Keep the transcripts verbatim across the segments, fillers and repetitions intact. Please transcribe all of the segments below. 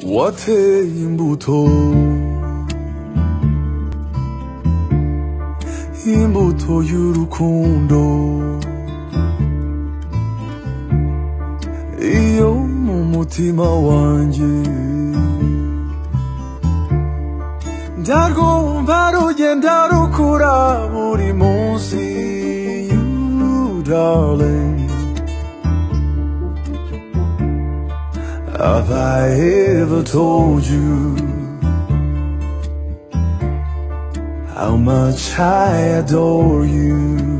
wateye imbuto imbuto y'urukundo iyo mu mutima wanjye ndarwumva rugenda rukura buri munsi. You darling, have I ever told you how much I adore you?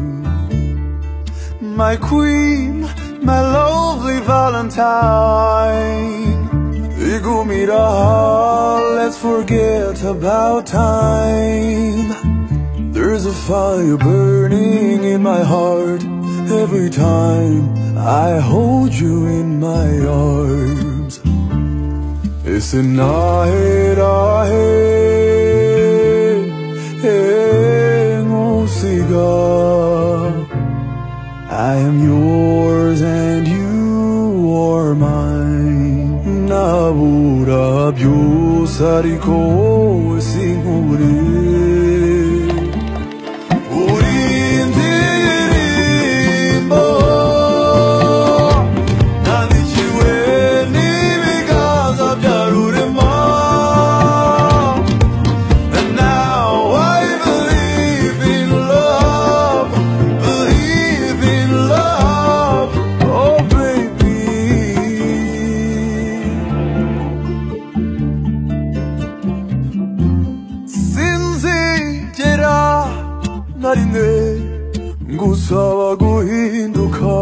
My queen, my lovely Valentine. Igumira, let's forget about time. There's a fire burning in my heart every time I hold you in my arms. It's a night ahead, I am yours and you are mine. Nabura byose ariko sinkubure. Narine ngusaba guhinduka.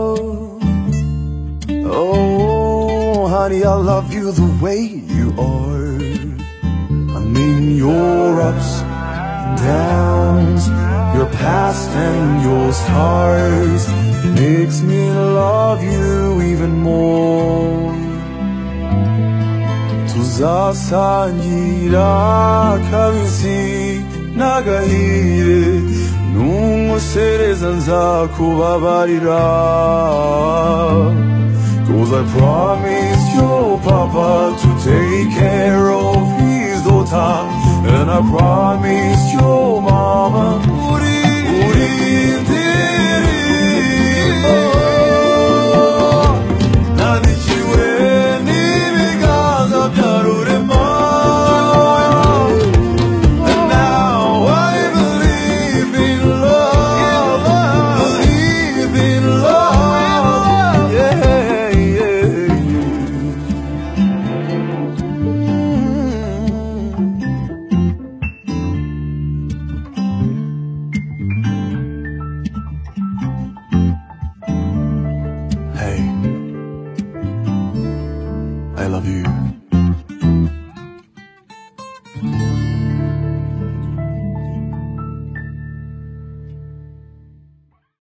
Oh honey, I love you the way you are. I mean your ups and downs, your past and your stars makes me love you even more. Tuzasangira kabisi nagahire numusereza nzakubabarira. Cause I promised your papa to take care of his daughter, and I promised your mama uri uri ndirimbo nandikiwe n'ibiganza bya rurema. I love you.